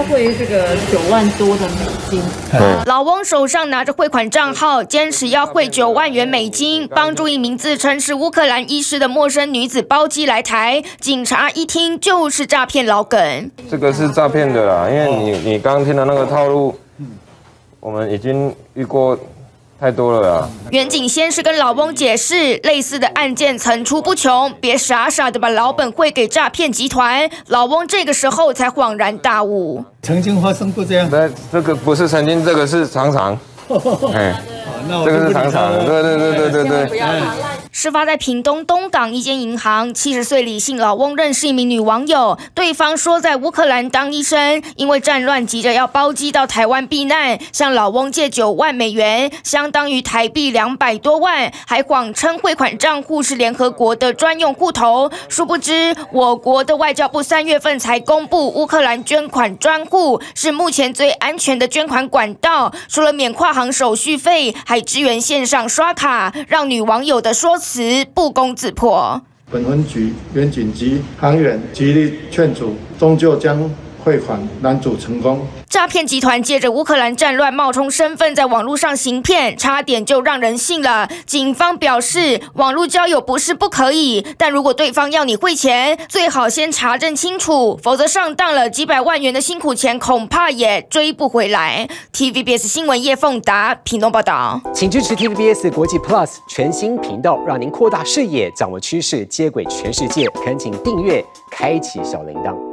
汇这个9万多的美金。 老翁手上拿着汇款账号，坚持要汇9万元美金，帮助一名自称是乌克兰医师的陌生女子包机来台。警察一听就是诈骗老梗， 这个是诈骗的啦，因为你刚刚听的那个套路，我们已经遇过。 太多了啦！ 远景先是跟老翁解释，类似的案件层出不穷，别傻傻的把老本汇给诈骗集团。老翁这个时候才恍然大悟， 曾经发生过这样？ 这个不是曾经，这个是常常。哎，这个是常常的，对。 事发在屏东东港一间银行，70岁李姓老翁认识一名女网友，对方说在乌克兰当医生，因为战乱急着要包机到台湾避难，向老翁借9万美元，相当于台币200多万，还谎称汇款账户是联合国的专用户头。殊不知，我国的外交部3月份才公布乌克兰捐款专户是目前最安全的捐款管道，除了免跨行手续费，还支援线上刷卡，让女网友的说辞不攻自破。 本分局、远景及行员极力劝阻，终究将汇款拦阻成功。 诈骗集团借着乌克兰战乱冒充身份，在网络上行骗，差点就让人信了。警方表示，网络交友不是不可以，但如果对方要你汇钱，最好先查证清楚，否则上当了几百万元的辛苦钱，恐怕也追不回来。TVBS 新闻叶凤达屏东报道， 请支持 TVBS 国际 Plus 全新频道，让您扩大视野，掌握趋势，接轨全世界。恳请订阅，开启小铃铛。